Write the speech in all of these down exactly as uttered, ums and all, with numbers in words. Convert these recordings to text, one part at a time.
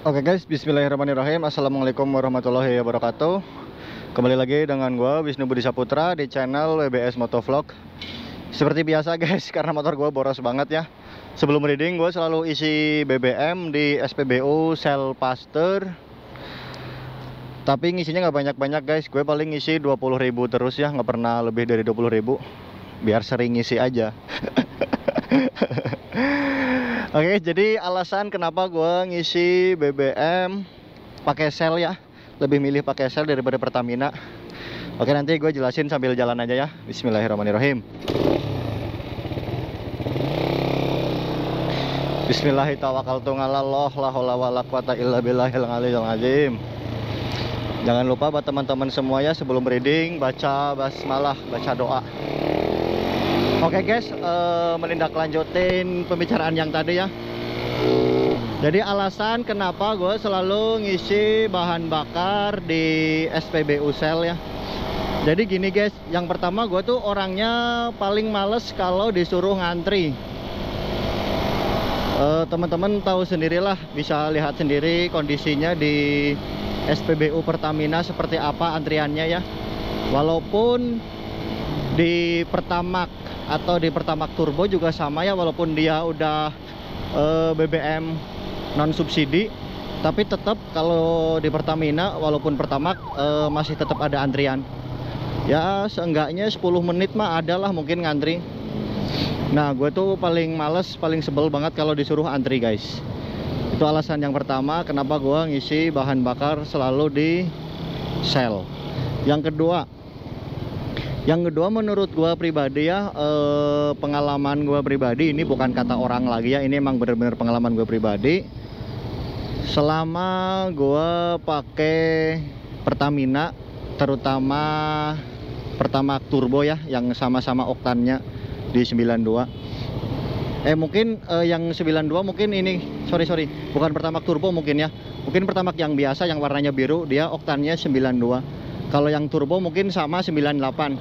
Oke guys, bismillahirrahmanirrahim. Assalamualaikum warahmatullahi wabarakatuh. Kembali lagi dengan gua Wisnu Budi Saputra di channel W B S Motovlog. Seperti biasa guys, karena motor gua boros banget ya. Sebelum reading gua selalu isi B B M di S P B U Shell Pasteur. Tapi ngisinya nggak banyak-banyak guys. Gue paling ngisi dua puluh ribu terus ya, nggak pernah lebih dari dua puluh ribu. Biar sering ngisi aja. Oke, jadi alasan kenapa gue ngisi B B M pakai Shell ya, lebih milih pakai Shell daripada Pertamina. Oke, nanti gue jelasin sambil jalan aja ya. Bismillahirrahmanirrahim. Bismillahirrahmanirrahim. La haula wala quwata illa billahil aliyyil azim. Jangan lupa buat teman-teman semua ya, sebelum reading baca basmalah, baca doa. Oke guys, uh, menindaklanjutin pembicaraan yang tadi ya. Jadi alasan kenapa gue selalu ngisi bahan bakar di S P B U Shell ya. Jadi gini guys, yang pertama gue tuh orangnya paling males kalau disuruh ngantri. uh, Teman-teman tahu sendirilah, bisa lihat sendiri kondisinya di S P B U Pertamina seperti apa antriannya ya. Walaupun di Pertamax atau di Pertamax Turbo juga sama ya, walaupun dia udah e, B B M non subsidi, tapi tetap kalau di Pertamina walaupun Pertamax e, masih tetap ada antrian ya. Seenggaknya sepuluh menit mah adalah mungkin ngantri. Nah, gue tuh paling males, paling sebel banget kalau disuruh antri guys. Itu alasan yang pertama kenapa gue ngisi bahan bakar selalu di Shell. Yang kedua Yang kedua menurut gua pribadi ya, eh, pengalaman gua pribadi, ini bukan kata orang lagi ya, ini emang bener-bener pengalaman gua pribadi. Selama gua pakai Pertamina, terutama Pertamax Turbo ya, yang sama-sama oktannya di sembilan dua. Eh mungkin eh, yang sembilan dua mungkin ini, sorry sorry, bukan Pertamax Turbo mungkin ya. Mungkin Pertamax yang biasa yang warnanya biru, dia oktannya sembilan dua. Kalau yang turbo mungkin sama sembilan delapan.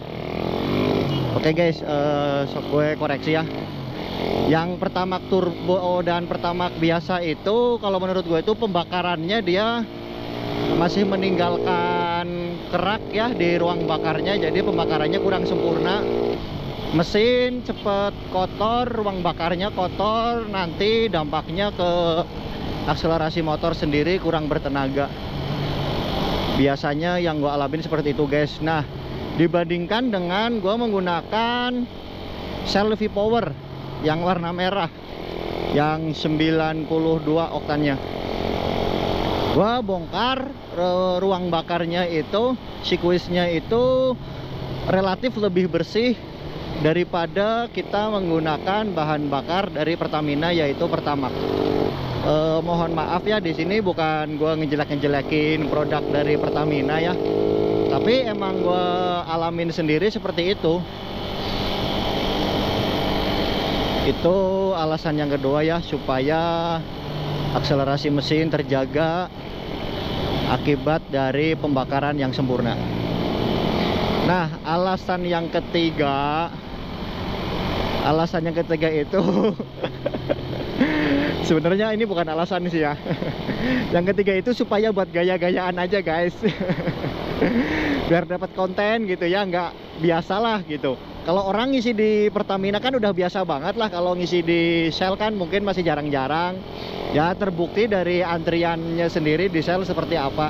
Oke guys, uh, so gue koreksi ya. Yang Pertamax Turbo dan Pertamax biasa itu, kalau menurut gue itu pembakarannya dia masih meninggalkan kerak ya di ruang bakarnya. Jadi pembakarannya kurang sempurna. Mesin cepet kotor, ruang bakarnya kotor. Nanti dampaknya ke akselerasi motor sendiri kurang bertenaga. Biasanya yang gue alamin seperti itu guys. Nah, dibandingkan dengan gue menggunakan Shell V-Power yang warna merah, yang sembilan puluh dua oktannya. Gue bongkar ruang bakarnya itu, sikuisnya itu relatif lebih bersih daripada kita menggunakan bahan bakar dari Pertamina, yaitu Pertamax. Eh, mohon maaf ya, di sini bukan gue ngejelek-ngejelekin produk dari Pertamina ya, tapi emang gue alamin sendiri seperti itu. Itu alasan yang kedua ya, supaya akselerasi mesin terjaga akibat dari pembakaran yang sempurna. Nah, alasan yang ketiga, alasan yang ketiga itu sebenarnya ini bukan alasan sih ya. Yang ketiga itu supaya buat gaya-gayaan aja guys. Biar dapat konten gitu ya, nggak biasalah gitu. Kalau orang ngisi di Pertamina kan udah biasa banget lah. Kalau ngisi di Shell kan mungkin masih jarang-jarang. Ya terbukti dari antriannya sendiri di Shell seperti apa.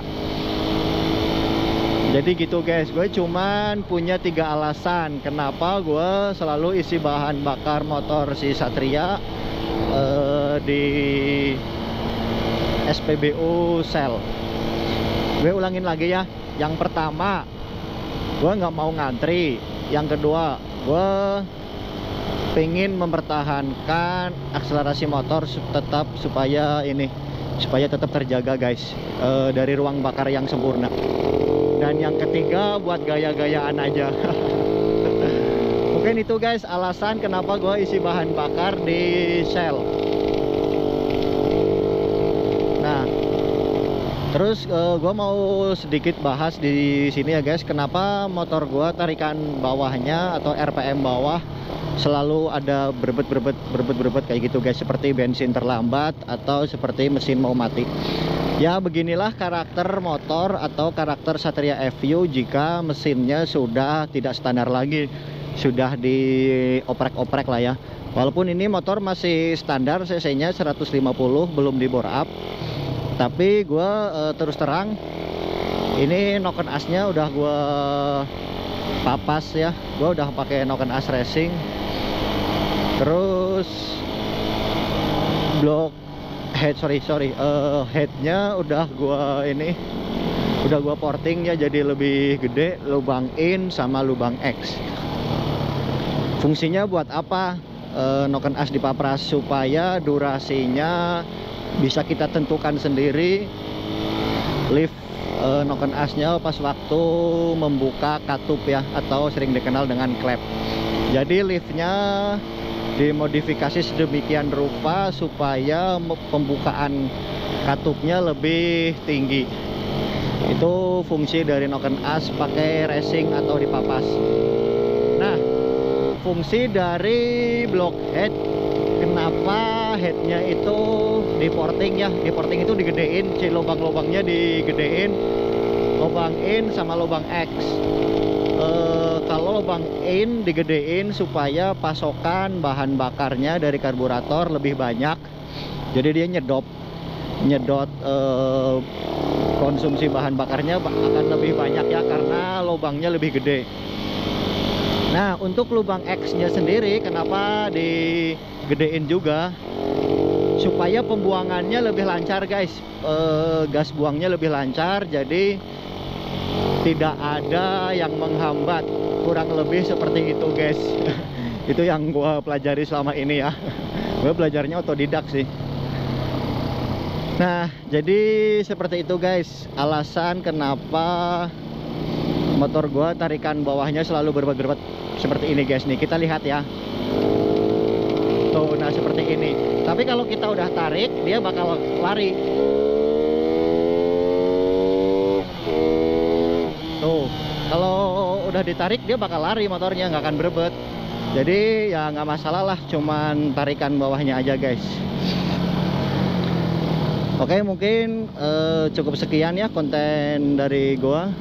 Jadi gitu guys, gue cuman punya tiga alasan kenapa gue selalu isi bahan bakar motor si Satria uh, di S P B U Shell. Gue ulangin lagi ya. Yang pertama, gue nggak mau ngantri. Yang kedua, gue pengen mempertahankan akselerasi motor tetap supaya ini supaya tetap terjaga guys, uh, dari ruang bakar yang sempurna. Dan yang ketiga buat gaya-gayaan aja. Mungkin itu guys alasan kenapa gue isi bahan bakar di Shell. Nah, terus uh, gue mau sedikit bahas di sini ya guys, kenapa motor gue tarikan bawahnya atau R P M bawah selalu ada berbet-berbet berbet-berbet kayak gitu guys, seperti bensin terlambat atau seperti mesin mau mati. Ya beginilah karakter motor atau karakter Satria F U jika mesinnya sudah tidak standar lagi, sudah dioprek-oprek lah ya. Walaupun ini motor masih standar cc-nya seratus lima puluh, belum di bore up, tapi gue uh, terus terang ini noken asnya udah gue papas ya, gue udah pakai noken as racing. Terus blok head sorry sorry uh, headnya udah gua ini udah gua porting ya, jadi lebih gede, lubang in sama lubang X. Fungsinya buat apa? Uh, noken as dipapras supaya durasinya bisa kita tentukan sendiri. Lift uh, noken asnya pas waktu membuka katup ya, atau sering dikenal dengan klep. Jadi liftnya dimodifikasi sedemikian rupa supaya pembukaan katupnya lebih tinggi. Itu fungsi dari noken as pakai racing atau dipapas. Nah, fungsi dari block head, kenapa headnya itu diporting ya? Diporting itu digedein, si lubang-lubangnya digedein, lubang in sama lubang X. E, kalau lubang in digedein supaya pasokan bahan bakarnya dari karburator lebih banyak, jadi dia nyedot nyedot e, konsumsi bahan bakarnya akan lebih banyak ya, karena lubangnya lebih gede. Nah, untuk lubang X nya sendiri kenapa digedein juga? Supaya pembuangannya lebih lancar guys, e, gas buangnya lebih lancar, jadi tidak ada yang menghambat, kurang lebih seperti itu guys. Itu yang gua pelajari selama ini ya. Gue belajarnya otodidak sih. Nah, jadi seperti itu guys, alasan kenapa motor gua tarikan bawahnya selalu berbet-berbet seperti ini guys. Nih kita lihat ya, tuh, nah seperti ini. Tapi kalau kita udah tarik, dia bakal lari. Tuh, kalau udah ditarik dia bakal lari motornya, nggak akan berebet. Jadi ya nggak masalah lah, cuman tarikan bawahnya aja guys. Oke, mungkin eh, cukup sekian ya konten dari gua.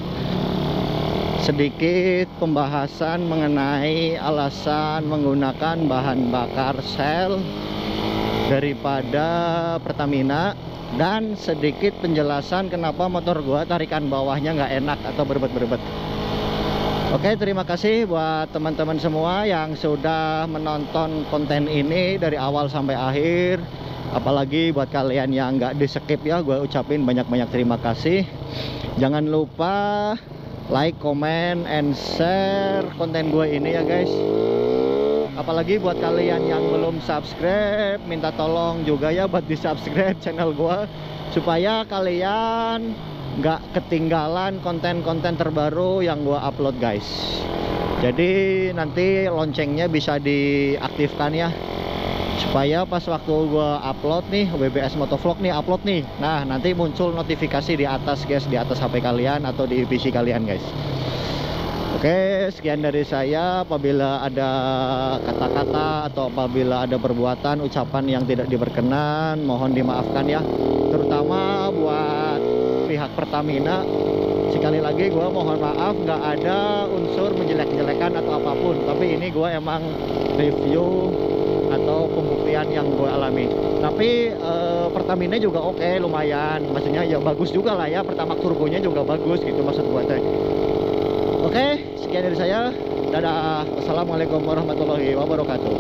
Sedikit pembahasan mengenai alasan menggunakan bahan bakar Shell daripada Pertamina, dan sedikit penjelasan kenapa motor gua tarikan bawahnya nggak enak atau berbet-berbet. Oke, terima kasih buat teman-teman semua yang sudah menonton konten ini dari awal sampai akhir. Apalagi buat kalian yang nggak di skip ya, gue ucapin banyak-banyak terima kasih. Jangan lupa like, comment, and share konten gue ini ya guys. Apalagi buat kalian yang belum subscribe, minta tolong juga ya buat di subscribe channel gua, supaya kalian nggak ketinggalan konten-konten terbaru yang gua upload guys. Jadi nanti loncengnya bisa diaktifkan ya, supaya pas waktu gua upload nih, W B S Motovlog nih upload nih, nah nanti muncul notifikasi di atas guys, di atas H P kalian atau di P C kalian guys. Oke, sekian dari saya. Apabila ada kata-kata atau apabila ada perbuatan, ucapan yang tidak diberkenan, mohon dimaafkan ya. Terutama buat pihak Pertamina, sekali lagi gue mohon maaf, nggak ada unsur menjelek-jelekan atau apapun. Tapi ini gue emang review atau pembuktian yang gue alami. Tapi eh, Pertamina juga oke, lumayan. Maksudnya ya bagus juga lah ya. Pertamax turbonya juga bagus gitu maksud gue teh. Oke, sekian dari saya. Dadah. Wassalamualaikum warahmatullahi wabarakatuh.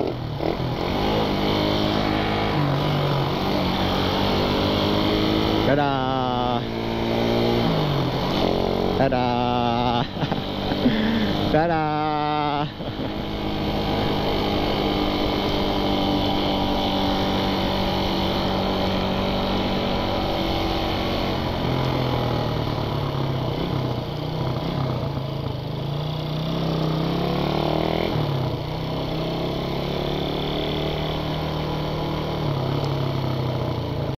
Dadah. Dadah. Dadah.